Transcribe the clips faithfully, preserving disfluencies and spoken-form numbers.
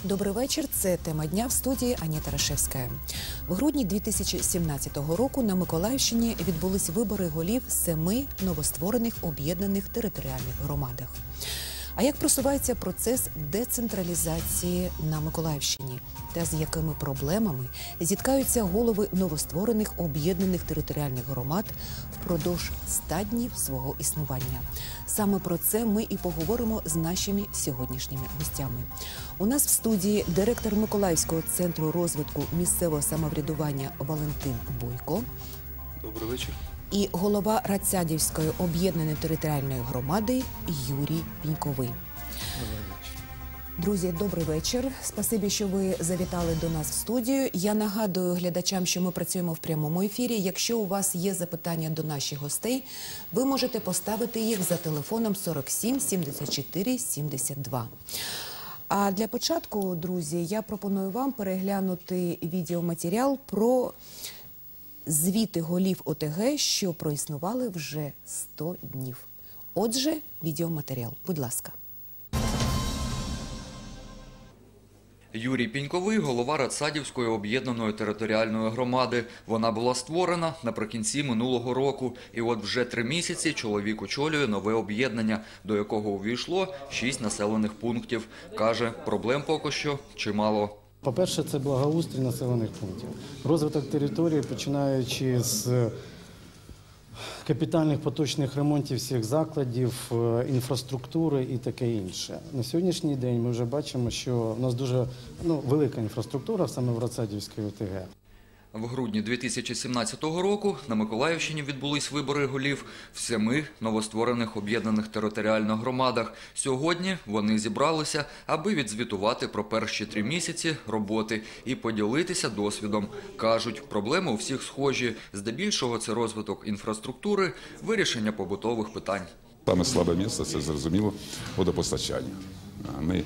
Добрий вечір. Це тема дня в студії Аніта Рашевська. В грудні дві тисячі сімнадцятого року на Миколаївщині відбулись вибори голів семи новостворених об'єднаних територіальних громадах. А як просувається процес децентралізації на Миколаївщині? Та з якими проблемами зіткаються голови новостворених об'єднаних територіальних громад впродовж ста днів свого існування? Саме про це ми і поговоримо з нашими сьогоднішніми гостями. У нас в студії директор Миколаївського центру розвитку місцевого самоврядування Валентин Бойко. Добрий вечір. І голова Рацядівської об'єднаної територіальної громади Юрій Піньковий. Добрий вечір. Друзі, добрий вечір. Спасибі, що ви завітали до нас в студію. Я нагадую глядачам, що ми працюємо в прямому ефірі. Якщо у вас є запитання до наших гостей, ви можете поставити їх за телефоном сорок сім сімдесят чотири сімдесят два. А для початку, друзі, я пропоную вам переглянути відеоматеріал про звіти голів О Те Ге, що проіснували вже сто днів. Отже, відеоматеріал. Будь ласка. Юрій Піньковий – голова Рацядівської об'єднаної територіальної громади. Вона була створена наприкінці минулого року. І от вже три місяці чоловік очолює нове об'єднання, до якого увійшло шість населених пунктів. Каже, проблем поки що чимало. По-перше, це благоустрій населених пунктів. Розвиток території, починаючи з капітальних поточних ремонтів всіх закладів, інфраструктури і таке інше. На сьогоднішній день ми вже бачимо, що у нас дуже ну, велика інфраструктура саме в Рацядівській О Те Ге. В грудні дві тисячі сімнадцятого року на Миколаївщині відбулись вибори голів в семи новостворених об'єднаних територіальних громадах. Сьогодні вони зібралися, аби відзвітувати про перші три місяці роботи і поділитися досвідом. Кажуть, проблеми у всіх схожі. Здебільшого це розвиток інфраструктури, вирішення побутових питань. Саме слабе місце – це, зрозуміло, водопостачання. Ми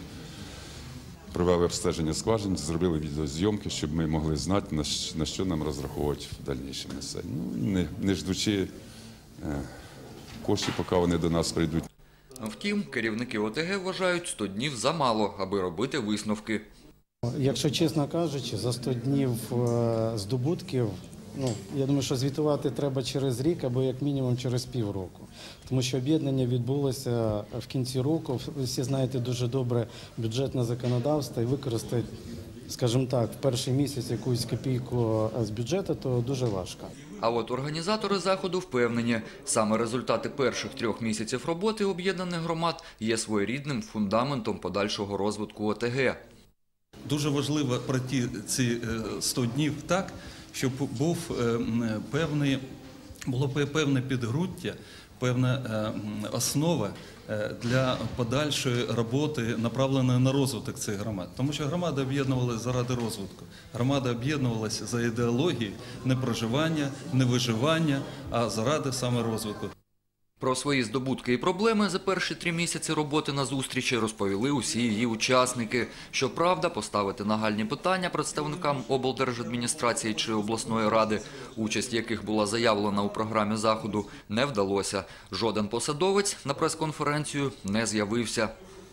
провели обстеження скважин, зробили відеозйомки, щоб ми могли знати, на що нам розраховувати в дальнішому. Ну, не, не ждучи е, коштів, поки вони до нас прийдуть. Втім, керівники О Те Ге вважають сто днів замало, аби робити висновки. Якщо чесно кажучи, за сто днів здобутків, ну, я думаю, що звітувати треба через рік або як мінімум через півроку. Тому що об'єднання відбулося в кінці року. Ви всі знаєте дуже добре бюджетне законодавство і використати, скажімо так, в перший місяць якусь копійку з бюджету, то дуже важко. А от організатори заходу впевнені, саме результати перших трьох місяців роботи об'єднаних громад є своєрідним фундаментом подальшого розвитку О Те Ге. Дуже важливо пройти ці сто днів так, щоб був певний, було певне підґрунтя, певна основа для подальшої роботи, направленої на розвиток цих громад. Тому що громади об'єднувалися заради розвитку. Громади об'єднувалися за ідеологією не проживання, не виживання, а заради саме розвитку. Про свої здобутки і проблеми за перші три місяці роботи на зустрічі розповіли усі її учасники. Щоправда, поставити нагальні питання представникам облдержадміністрації чи обласної ради, участь яких була заявлена у програмі заходу, не вдалося. Жоден посадовець на прес-конференцію не з'явився.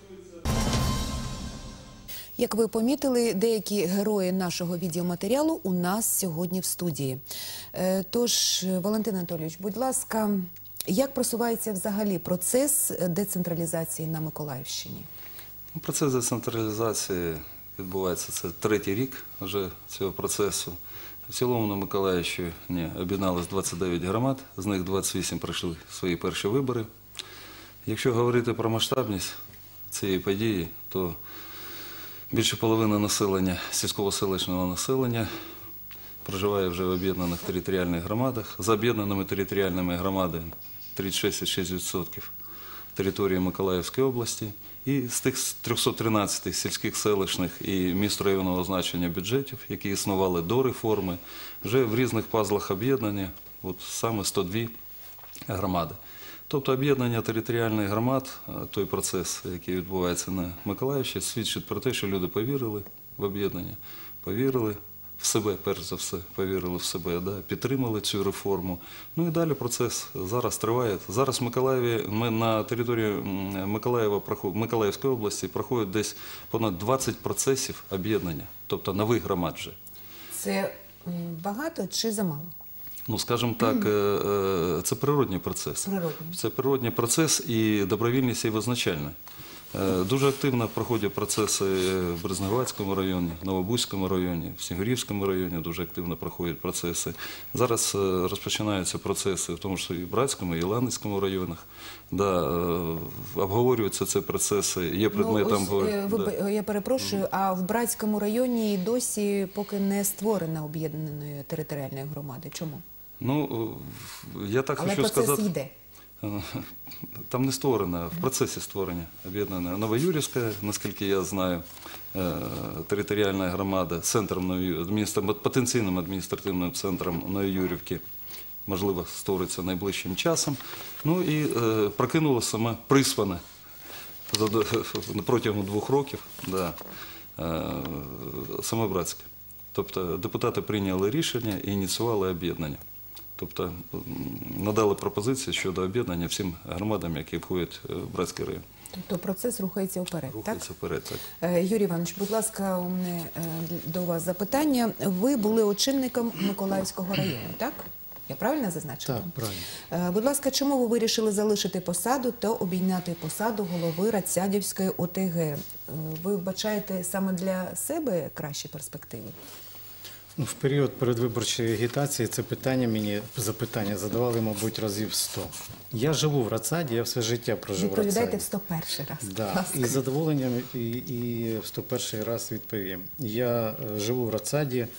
Як ви помітили, деякі герої нашого відеоматеріалу у нас сьогодні в студії. Тож, Валентин Анатолійович, будь ласка, як просувається взагалі процес децентралізації на Миколаївщині? Процес децентралізації відбувається, це третій рік вже цього процесу. В цілому на Миколаївщині об'єдналось двадцять дев'ять громад, з них двадцять вісім пройшли свої перші вибори. Якщо говорити про масштабність цієї події, то більше половини населення, сільського-селищного населення, проживає вже в об'єднаних територіальних громадах. За об'єднаними територіальними громадами тридцять шість цілих шість десятих відсотка території Миколаївської області. І з тих трьохсот тринадцяти сільських, селищних і міст районного значення бюджетів, які існували до реформи, вже в різних пазлах об'єднання, от саме сто дві громади. Тобто об'єднання територіальних громад, той процес, який відбувається на Миколаївщині, свідчить про те, що люди повірили в об'єднання, повірили в себе, перш за все, повірили в себе, да, підтримали цю реформу. Ну і далі процес зараз триває. Зараз в Миколаєві, ми на території Миколаєва, Миколаївської області проходять десь понад двадцять процесів об'єднання, тобто нових громад вже. Це м, багато чи замало? Ну, скажімо так, це природній процес. Природній. Це природній процес і добровільність є визначальна. Дуже активно проходять процеси в Березнеградському районі, в Новобузькому районі, в Снігурівському районі дуже активно проходять процеси. Зараз розпочинаються процеси в тому ж і Братському, і Ланицькому районах. Да, обговорюються ці процеси, є предметом... Ну, ось, е, ви, да. Я перепрошую, а в Братському районі досі поки не створена об'єднаної територіальної громади. Чому? Ну, я так Але хочу процес сказати... йде. Там не створена, в процесі створення об'єднана Новоюрівська, наскільки я знаю, територіальна громада, центром адміністр... потенційним адміністративним центром Новоюрівки, можливо, створиться найближчим часом. Ну і е, прокинула сама Приспана протягом двох років, да, е, Самобратська. Тобто депутати прийняли рішення і ініціювали об'єднання. Тобто надали пропозиції щодо об'єднання всім громадам, які входять в Братський район. Тобто процес рухається вперед, Рухається так? вперед, так. Е, Юрій Іванович, будь ласка, у мене е, до вас запитання. Ви були очільником Миколаївського району, так? Я правильно зазначила? Так, правильно. Е, Будь ласка, чому ви вирішили залишити посаду та обійняти посаду голови Рацядівської О Те Ге? Е, Ви вбачаєте саме для себе кращі перспективи? Ну, в період передвиборчої агітації це питання мені, запитання задавали, мабуть, разів сто. Я живу в Рацаді, я все життя прожив в Відповідайте Рацаді. в сто перший раз, будь Да, ласка. і з задоволенням і, і в сто перший раз відповім. Я е, живу в Рацаді, е,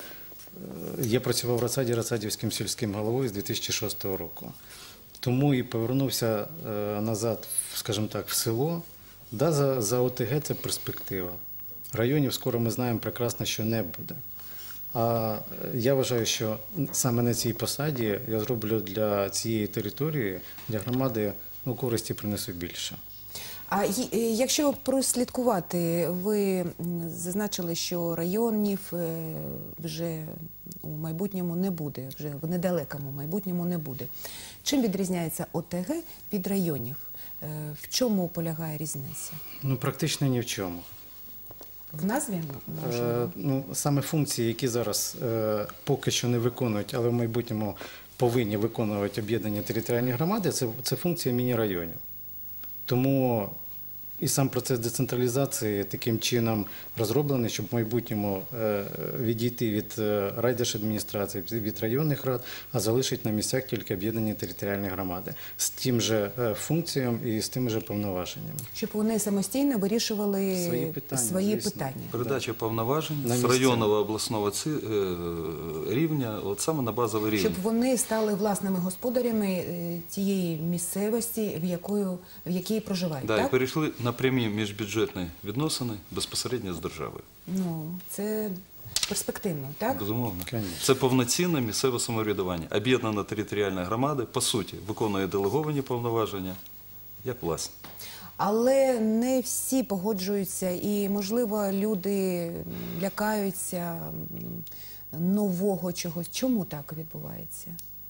я працював в Рацаді Рацадівським сільським головою з дві тисячі шостого року. Тому і повернувся е, назад, скажімо так, в село. Да, за, за О Те Ге це перспектива. Районів скоро ми знаємо прекрасно, що не буде. А я вважаю, що саме на цій посаді я зроблю для цієї території, для громади, ну, користі принесу більше. А й- е, якщо прослідкувати, ви м, зазначили, що районів е, вже у майбутньому не буде, вже в недалекому майбутньому не буде. Чим відрізняється О Те Ге від районів? Е, В чому полягає різниця? Ну, практично ні в чому. В назві, можливо? Е, ну, саме функції, які зараз е, поки що не виконують, але в майбутньому повинні виконувати об'єднані територіальні громади, це, це функція міні-районів. Тому і сам процес децентралізації таким чином розроблений, щоб в майбутньому е, відійти від е, райдержадміністрації, від районних рад, а залишити на місцях тільки об'єднані територіальні громади з тим же е, функціям і з тими же повноваженнями. Щоб вони самостійно вирішували Свої питання, свої звісно. питання. Передача повноважень На з місця. районного обласного ці, е, рівня, от саме на базовий рівень. Щоб вони стали власними господарями е, тієї місцевості, в якою в якій проживають, Да, так? і перейшли на прямі міжбюджетні відносини безпосередньо з державою. Ну, це перспективно, так? Безумовно. Конечно. Це повноцінне місцеве самоврядування. Об'єднана територіальна громада, по суті, виконує делеговані повноваження, як власне. Але не всі погоджуються і, можливо, люди лякаються м, нового чогось. Чому так відбувається?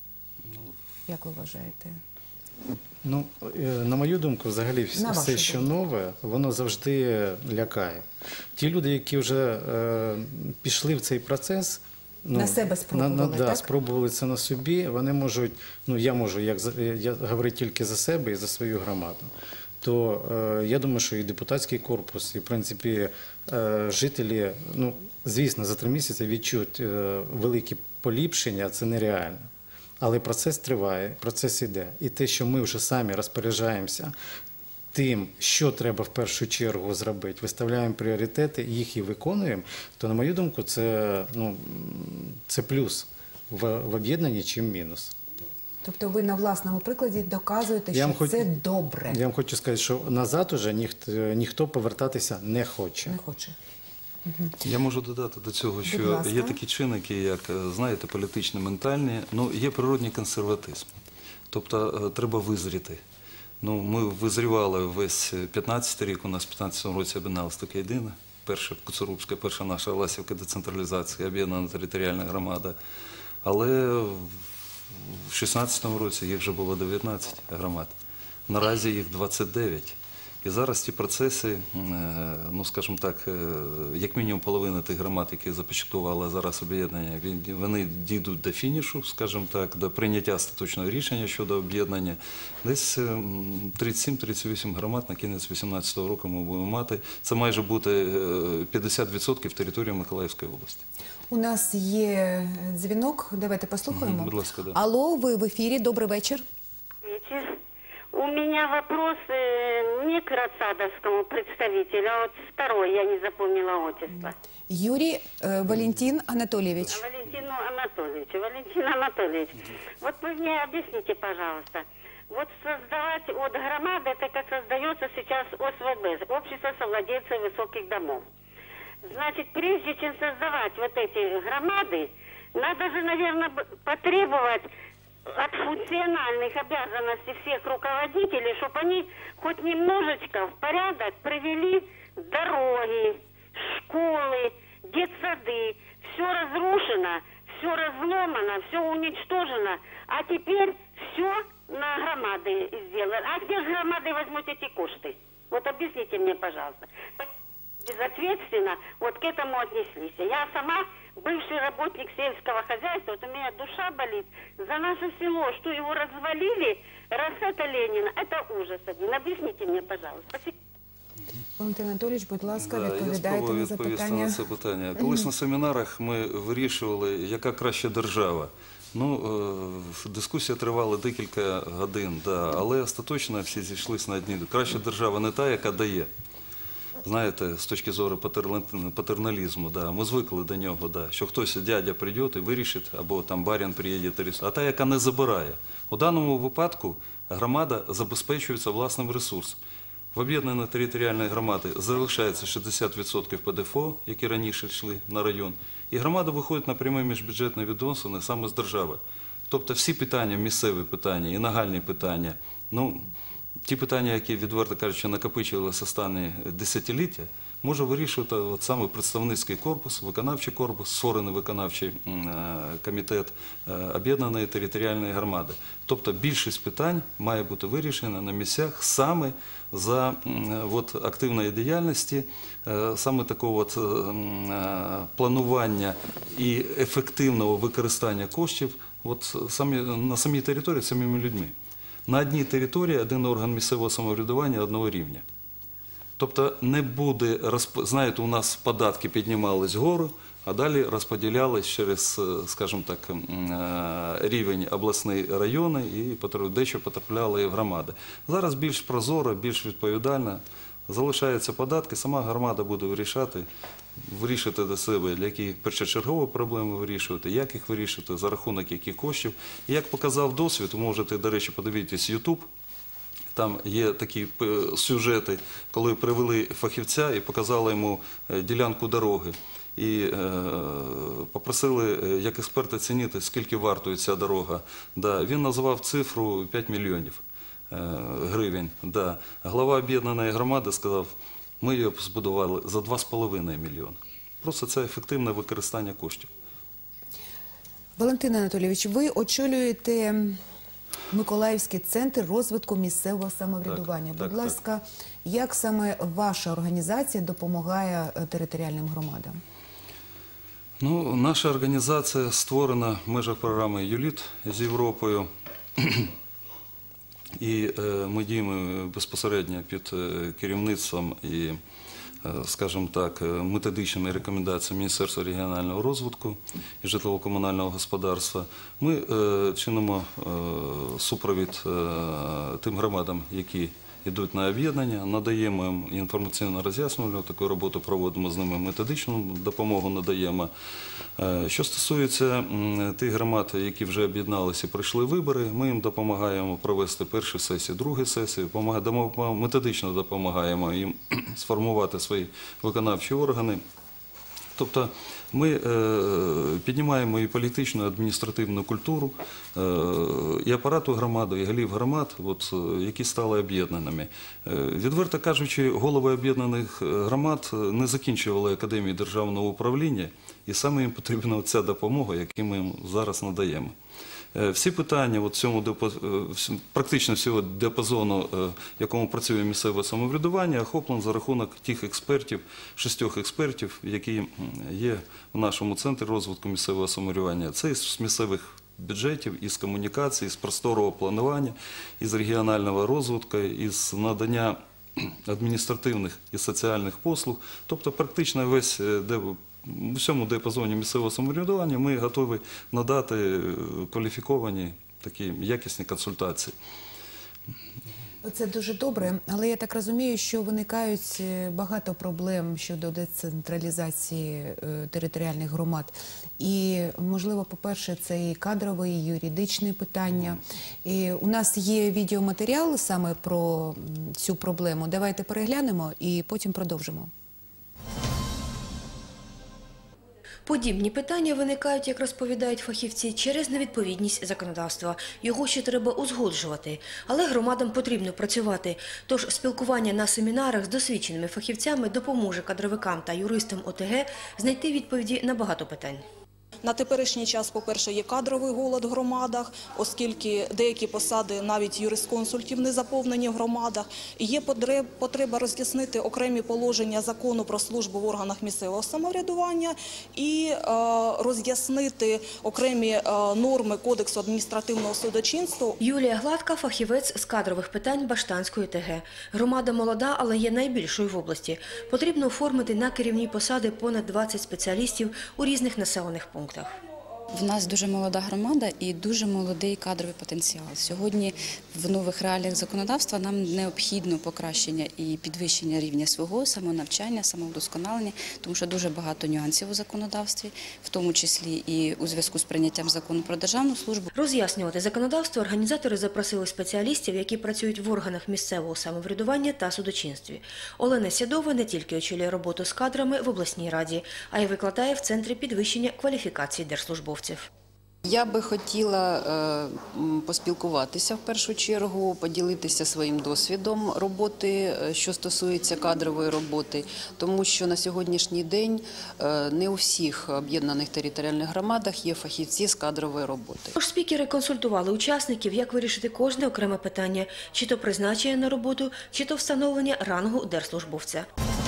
Як ви вважаєте? Ну, е, на мою думку, взагалі вс- На все, вашу що думку. нове, воно завжди лякає. Ті люди, які вже е, пішли в цей процес, ну, На себе спробували, на, на, да, так? спробували це на собі, вони можуть, ну я можу як за- я говорю тільки за себе і за свою громаду. То е, я думаю, що і депутатський корпус, і в принципі е, жителі, ну звісно, за три місяці відчуть е, великі поліпшення, це нереально. Але процес триває, процес іде. І те, що ми вже самі розпоряджаємося тим, що треба в першу чергу зробити, виставляємо пріоритети, їх і виконуємо, то, на мою думку, це, ну, це плюс в, в об'єднанні, чим мінус. Тобто ви на власному прикладі доказуєте, Я що вам хоч- це добре. Я вам хочу сказати, що назад уже ніхто, ніхто повертатися не хоче. Не хоче. Я можу додати до цього, Будь що ласка. є такі чинники, як, знаєте, політично-ментальні, ну, є природній консерватизм. Тобто е, треба визріти. Ну, ми визрівали весь п'ятнадцятий рік, у нас в п'ятнадцятому році об'єдналась така єдина перша Коцурубська, перша наша Ласівка децентралізація, об'єднана територіальна громада. Але в шістнадцятому році їх вже було дев'ятнадцять громад. Наразі їх двадцять дев'ять. І зараз ці процеси, ну скажімо так, як мінімум половина тих громад, які започаткували зараз об'єднання, вони дійдуть до фінішу, скажімо так, до прийняття остаточного рішення щодо об'єднання. Десь тридцять сім - тридцять вісім громад на кінець дві тисячі вісімнадцятого року ми будемо мати. Це майже буде п'ятдесят відсотків території Миколаївської області. У нас є дзвінок, давайте послухаємо. Будь ласка, да. Алло, ви в ефірі, добрий вечір. Вечер. У меня вопрос э, не к рассадовскому представителю, а вот второй, я не запомнила отчество. Юрій е, Валентин Анатолійович. Валентину Анатольевичу. Валентин Анатольевич, вот вы мне объясните, пожалуйста, вот создавать от громады, это как создается сейчас О С В Б, Общество совладельцев высоких домов. Значит, прежде чем создавать вот эти громады, надо же, наверное, потребовать от функциональных обязанностей всех руководителей, чтобы они хоть немножечко в порядок привели дороги, школы, детсады. Все разрушено, все разломано, все уничтожено, а теперь все на громады сделано. А где же громады возьмут эти кошты? Вот объясните мне, пожалуйста. Безответственно вот к этому отнеслись. Я сама бывший работник сельского хозяйства, вот у меня душа болит за наше село, что его развалили, раз это Ленин, это ужас один. Объясните мне, пожалуйста. Спасибо. Валентин Анатолійович, будь ласка, Да, я відповідайте спробую на відповісти запитання. на це питання. Колись на семінарах ми вирішували, яка краща держава. Ну, е, дискусія тривала декілька годин, да, але остаточно всі зійшлися на одній. Краща держава не та, яка дає. Знаєте, з точки зору патерналізму, да, ми звикли до нього, да, що хтось, дядя, прийде і вирішить, або там барин приїде, а та, яка не забирає. У даному випадку громада забезпечується власним ресурсом. В об'єднаної територіальної громади залишається шістдесят відсотків П Д Ф О, які раніше йшли на район, і громада виходить на прямі міжбюджетні відносини саме з держави. Тобто всі питання, місцеві питання і нагальні питання, ну, ті питання, які, відверто кажучи, накопичувалися останні десятиліття, може вирішувати от саме представницький корпус, виконавчий корпус, створений виконавчий комітет об'єднаної територіальної громади. Тобто більшість питань має бути вирішена на місцях саме за от, активної діяльності, саме такого от, планування і ефективного використання коштів от, самі, на самій території самими людьми. На одній території один орган місцевого самоврядування одного рівня. Тобто не буде, знаєте, у нас податки піднімались вгору, а далі розподілялись через, скажімо так, рівень обласний, райони і дещо потрапляли і в громади. Зараз більш прозоро, більш відповідально залишаються податки, сама громада буде вирішати, вирішити до себе, для які першочергові проблеми вирішувати, як їх вирішити, за рахунок яких коштів. І як показав досвід, ви можете, до речі, подивитись Ютуб, там є такі сюжети, коли привели фахівця і показали йому ділянку дороги. І е, попросили, як експерт, оцінити, скільки вартує ця дорога. Да, він назвав цифру п'ять мільйонів е, гривень. Да. Глава об'єднаної громади сказав, ми її збудували за два з половиною мільйони. Просто це ефективне використання коштів. Валентин Анатолійович, ви очолюєте Миколаївський центр розвитку місцевого самоврядування. Так, Будь так, ласка, так. Як саме ваша організація допомагає територіальним громадам? Ну, наша організація створена в межах програми ЮЛІТ з Європою. І е, ми діємо безпосередньо під керівництвом і, е, скажімо так, методичними рекомендаціями Міністерства регіонального розвитку і житлово-комунального господарства. Ми е, чинимо е, супровід е, тим громадам, які йдуть на об'єднання, надаємо їм інформаційно-роз'яснювальну таку роботу, проводимо з ними методичну допомогу, надаємо. Що стосується тих громад, які вже об'єдналися і пройшли вибори, ми їм допомагаємо провести перші сесії, другі сесії, методично допомагаємо їм сформувати свої виконавчі органи, Тобто ми е, піднімаємо і політичну, і адміністративну культуру, е, і апарату громади, і голів громад, от, е, які стали об'єднаними. Е, відверто кажучи, голови об'єднаних громад не закінчували Академію державного управління, і саме їм потрібна ця допомога, яку ми їм зараз надаємо. Всі питання от цьому, практично всього діапазону, в якому працює місцеве самоврядування, охоплено за рахунок тих експертів, шістьох експертів, які є в нашому центрі розвитку місцевого самоврядування. Це із місцевих бюджетів, із комунікацій, із просторового планування, із регіонального розвитку, із надання адміністративних і соціальних послуг. Тобто практично весь в усьому діапазоні місцевого самоврядування ми готові надати кваліфіковані, такі якісні консультації. Це дуже добре, але я так розумію, що виникають багато проблем щодо децентралізації територіальних громад. І, можливо, по-перше, це і кадрове, і юридичне питання. І у нас є відеоматеріал саме про цю проблему. Давайте переглянемо і потім продовжимо. Подібні питання виникають, як розповідають фахівці, через невідповідність законодавства. Його ще треба узгоджувати. Але громадам потрібно працювати. Тож спілкування на семінарах з досвідченими фахівцями допоможе кадровикам та юристам О Те Ге знайти відповіді на багато питань. На теперішній час, по-перше, є кадровий голод в громадах, оскільки деякі посади, навіть юрисконсультів, не заповнені в громадах. І є потреба роз'яснити окремі положення закону про службу в органах місцевого самоврядування і е, роз'яснити окремі е, норми Кодексу адміністративного судочинства. Юлія Гладка – фахівець з кадрових питань Баштанської О Те Ге. Громада молода, але є найбільшою в області. Потрібно оформити на керівні посади понад двадцять спеціалістів у різних населених пунктах. В нас дуже молода громада і дуже молодий кадровий потенціал. Сьогодні в нових реаліях законодавства нам необхідно покращення і підвищення рівня свого самонавчання, самовдосконалення, тому що дуже багато нюансів у законодавстві, в тому числі і у зв'язку з прийняттям закону про державну службу. Роз'яснювати законодавство організатори запросили спеціалістів, які працюють в органах місцевого самоврядування та судочинстві. Олена Сідова не тільки очолює роботу з кадрами в обласній раді, а й викладає в Центрі підвищення кваліфікації держслужбовців. Я би хотіла е, поспілкуватися в першу чергу, поділитися своїм досвідом роботи, що стосується кадрової роботи, тому що на сьогоднішній день е, не у всіх об'єднаних територіальних громадах є фахівці з кадрової роботи. Тож спікери консультували учасників, як вирішити кожне окреме питання, чи то призначення на роботу, чи то встановлення рангу держслужбовця.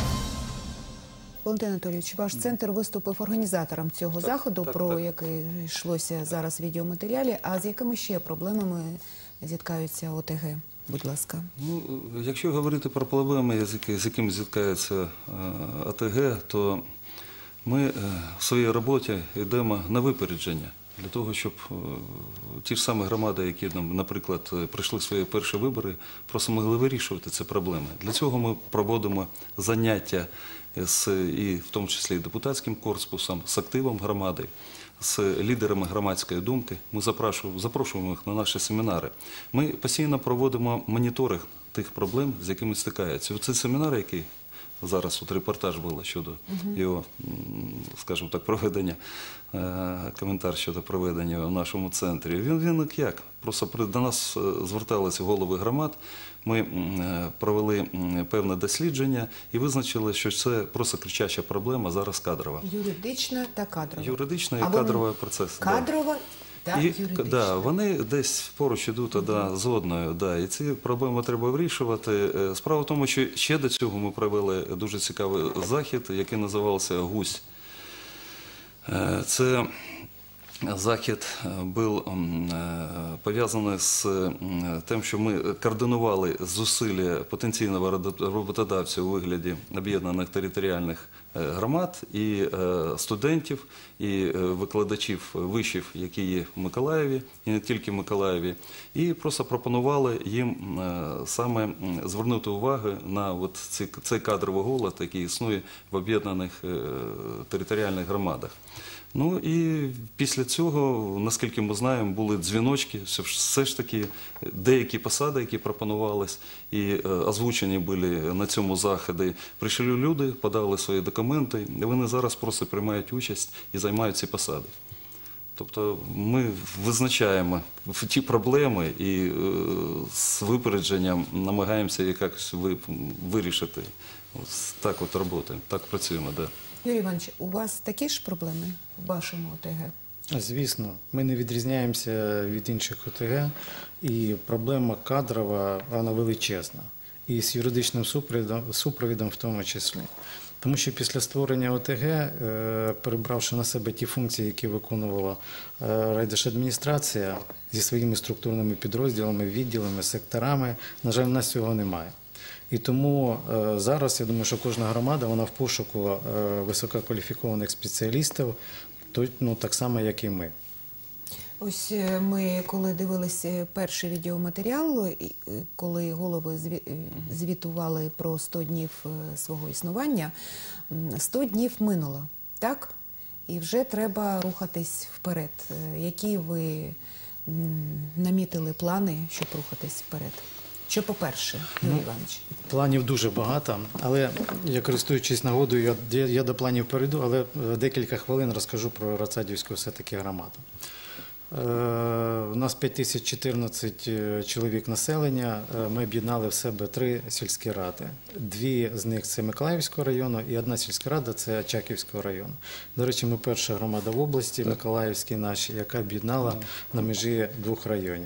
Валентин Анатолійович, ваш центр виступив організатором цього так, заходу, так, про так. який йшлося зараз в відеоматеріалі. А з якими ще проблемами зіткаються О Те Ге? Будь ласка. Ну, якщо говорити про проблеми, з якими зіткається О Те Ге, то ми в своїй роботі йдемо на випередження. Для того, щоб ті ж самі громади, які, наприклад, пройшли свої перші вибори, просто могли вирішувати ці проблеми. Для цього ми проводимо заняття, з, і в тому числі депутатським корпусом, з активом громади, з лідерами громадської думки. Ми запрошуємо, запрошуємо їх на наші семінари. Ми постійно проводимо моніторинг тих проблем, з якими стикаються. Оці семінари, які зараз от репортаж було щодо uh-huh. його, скажімо так, проведення, коментар щодо проведення в нашому центрі. Він виник як? Просто до нас зверталися голови громад, ми провели певне дослідження і визначили, що це просто кричаща проблема зараз кадрова. Юридична та кадрова. Юридична і кадровий процес. Кадрова та і, юридична. Да, вони десь поруч ідуть да, з одною. Да, і ці проблеми треба вирішувати. Справа в тому, що ще до цього ми провели дуже цікавий захід, який називався «Гусь». Це захід був пов'язаний з тим, що ми координували зусилля потенційного роботодавця у вигляді об'єднаних територіальних громад і студентів, і викладачів вишів, які є в Миколаєві, і не тільки в Миколаєві, і просто пропонували їм саме звернути увагу на от цей кадровий голод, який існує в об'єднаних територіальних громадах. Ну і після цього, наскільки ми знаємо, були дзвіночки, все ж таки деякі посади, які пропонувались і озвучені були на цьому заході. Прийшли люди, подали свої документи, документи, і вони зараз просто приймають участь і займають ці посади. Тобто ми визначаємо ті проблеми і з випередженням намагаємося їх якось вирішити. Ось так от працюємо, так працюємо, так. Да. Юрій Іванович, у вас такі ж проблеми в вашому ОТГ? Звісно, ми не відрізняємося від інших ОТГ, і проблема кадрова, вона величезна. І з юридичним супровідом, супровідом в тому числі. Тому що після створення ОТГ, перебравши на себе ті функції, які виконувала райдержадміністрація зі своїми структурними підрозділами, відділами, секторами, на жаль, в нас цього немає. І тому зараз, я думаю, що кожна громада, вона в пошуку висококваліфікованих спеціалістів, ну, так само, як і ми. Ось ми, коли дивилися перший відеоматеріал, коли голови звітували про сто днів свого існування, сто днів минуло, так? І вже треба рухатись вперед. Які ви намітили плани, щоб рухатись вперед? Що по-перше, Юрій Іванович? Планів дуже багато, але я, користуючись нагодою, я, я до планів перейду, але декілька хвилин розкажу про Рацадівську все-таки громаду. У нас п'ять тисяч чотирнадцять чоловік населення, ми об'єднали в себе три сільські ради. Дві з них – це Миколаївського району і одна сільська рада – це Очаківського району. До речі, ми перша громада в області, Миколаївській нашій, яка об'єднала на межі двох районів.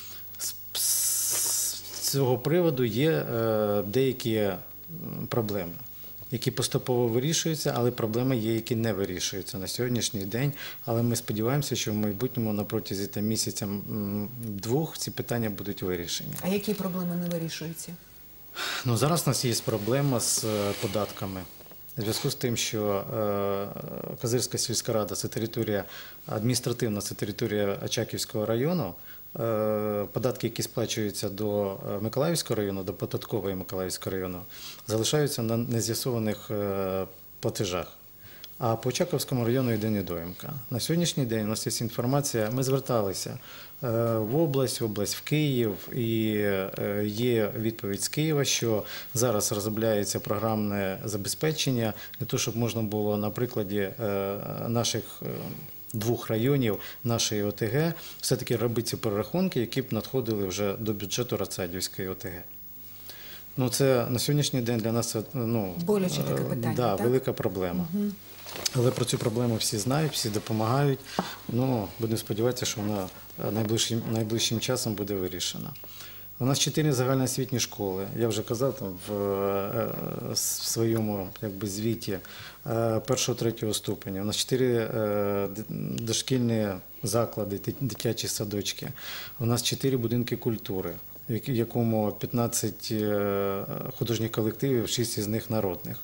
З цього приводу є деякі проблеми, які поступово вирішуються, але проблеми є, які не вирішуються на сьогоднішній день. Але ми сподіваємося, що в майбутньому на протязі там, місяця-двох ці питання будуть вирішені. А які проблеми не вирішуються? Ну, зараз у нас є проблема з податками. У зв'язку з тим, що е, Козирська сільська рада – це територія адміністративна, це територія Очаківського району, е, податки, які сплачуються до Миколаївського району, до податкової Миколаївського району, залишаються на нез'ясованих е, платежах. А по Очаковському району йде недоїмка. На сьогоднішній день у нас є інформація, ми зверталися в область, в область, в Київ, і є відповідь з Києва, що зараз розробляється програмне забезпечення для того, щоб можна було на прикладі наших двох районів, нашої ОТГ, все-таки робити ці перерахунки, які б надходили вже до бюджету Рацадівської ОТГ. Ну, це на сьогоднішній день для нас ну, боляче таке питання, да, так? велика проблема. Угу. Але про цю проблему всі знають, всі допомагають. Ну, будемо сподіватися, що вона найближчим, найближчим часом буде вирішена. У нас чотири загальноосвітні школи. Я вже казав там, в, в своєму якби, звіті першого-третього ступеня. У нас чотири дошкільні заклади, дитячі садочки. У нас чотири будинки культури, в якому п'ятнадцять художніх колективів, шість із них народних.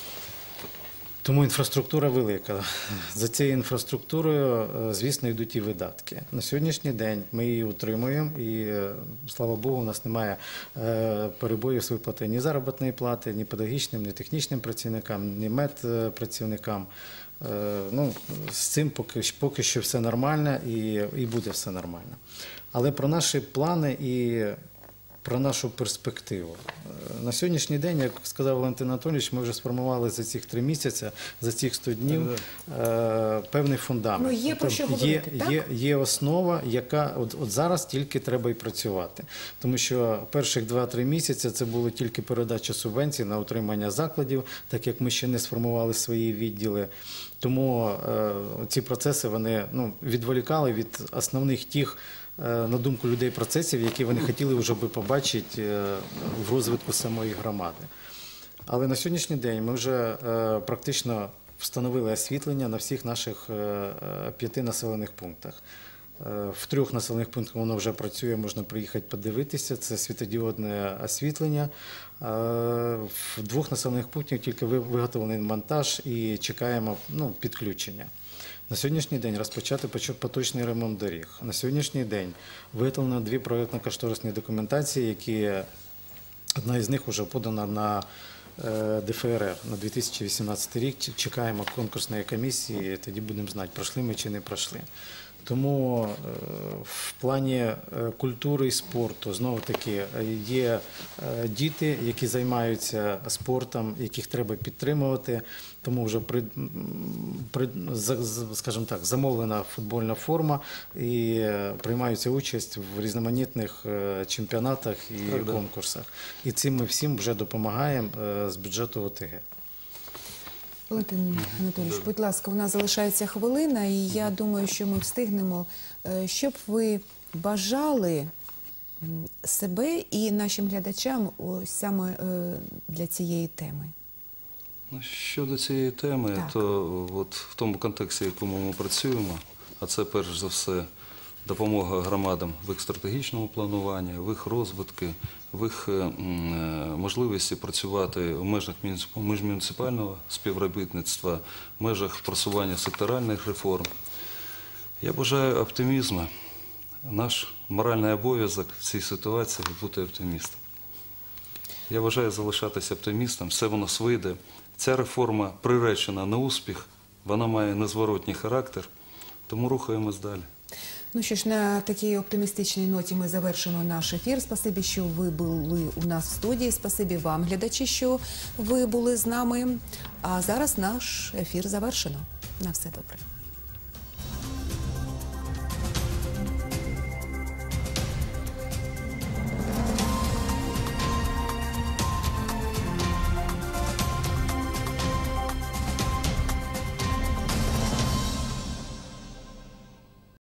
Тому інфраструктура велика. За цією інфраструктурою, звісно, йдуть і видатки. На сьогоднішній день ми її утримуємо і, слава Богу, у нас немає перебоїв з виплати ні заробітної плати, ні педагогічним, ні технічним працівникам, ні медпрацівникам. Ну, з цим поки, поки що все нормально і, і буде все нормально. Але про наші плани і про нашу перспективу. На сьогоднішній день, як сказав Валентин Анатолійович, ми вже сформували за цих три місяці, за цих сто днів е, певний фундамент. Ну, є про що говорити, є, так? Є, є основа, яка от, от зараз тільки треба і працювати. Тому що перших два-три місяці це було тільки передача субвенцій на утримання закладів, так як ми ще не сформували свої відділи. Тому е, ці процеси вони ну, відволікали від основних тих, на думку людей, процесів, які вони хотіли вже би побачити в розвитку самої громади. Але на сьогоднішній день ми вже практично встановили освітлення на всіх наших п'яти населених пунктах. В трьох населених пунктах воно вже працює, можна приїхати подивитися, це світодіодне освітлення. В двох населених пунктах тільки виготовлений монтаж і чекаємо ну, підключення. На сьогоднішній день розпочати поточний ремонт доріг. На сьогоднішній день виготовлено дві проєктно-кошторисні документації, які одна із них вже подана на Д Ф Р на дві тисячі вісімнадцятий рік. Чекаємо конкурсної комісії, тоді будемо знати, пройшли ми чи не пройшли. Тому в плані культури і спорту, знову-таки, є діти, які займаються спортом, яких треба підтримувати. Тому вже, скажімо так, замовлена футбольна форма і приймаються участь в різноманітних чемпіонатах і так, конкурсах. І цим ми всім вже допомагаємо з бюджету О Те Ге. Валентин Анатолійович, будь ласка, у нас залишається хвилина, і я думаю, що ми встигнемо. Що б ви бажали себе і нашим глядачам ось саме для цієї теми? Ну, щодо цієї теми, так. то от в тому контексті, в якому ми працюємо, а це перш за все допомога громадам в їх стратегічному плануванні, в їх розвитку, в їх можливості працювати в межах міжмуніципального співробітництва, в межах просування секторальних реформ. Я бажаю оптимізму. Наш моральний обов'язок в цій ситуації – бути оптимістом. Я бажаю залишатися оптимістом, все воно вийде. Ця реформа приречена на успіх, вона має незворотній характер, тому рухаємось далі. Ну що ж, на такій оптимістичній ноті ми завершимо наш ефір. Спасибі, що ви були у нас в студії. Спасибі вам, глядачі, що ви були з нами. А зараз наш ефір завершено. На все добре.